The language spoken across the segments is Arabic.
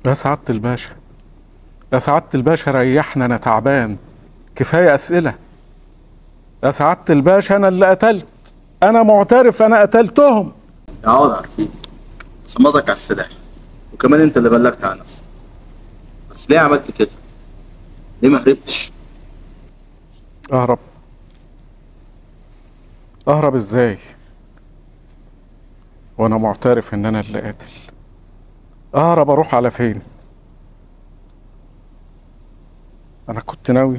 يا سعادة الباشا، يا سعادة الباشا ريحنا، انا تعبان، كفاية اسئلة. يا سعادة الباشا انا اللي قتلت، انا معترف انا قتلتهم. اقعد عارفين صمتك على السلاح، وكمان انت اللي بلغت عنه. بس ليه عملت كده؟ ليه ما هربتش؟ اهرب؟ اهرب ازاي وانا معترف ان انا اللي قاتل؟ اهرب اروح على فين؟ انا كنت ناوي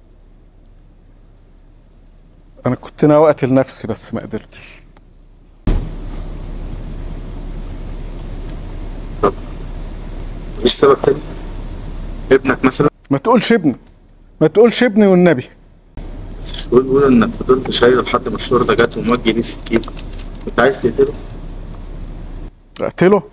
اقتل نفسي بس ما قدرتش. طب مفيش سبب تاني؟ ابنك مثلا؟ ما تقولش ابني، ما تقولش ابني والنبي. بس مش بيقول انك فضلت شايله لحد ما الشرطه جت وموجه ليه السكين. كنت عايز تقتله؟ اقتله؟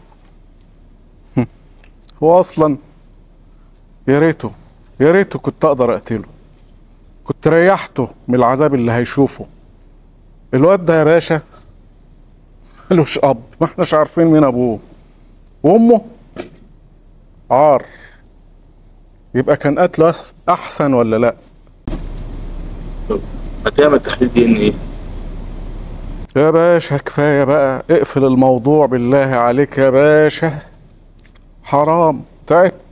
هو اصلا يا ريته، يا ريته كنت اقدر اقتله، كنت ريحته من العذاب اللي هيشوفه. الواد ده يا باشا ملوش اب، ما احناش عارفين مين ابوه، وامه عار. يبقى كان قتله احسن ولا لا؟ طب هتعمل تحليل دي ان ايه؟ يا باشا كفايه بقى، اقفل الموضوع بالله عليك يا باشا، حرام، تعبت.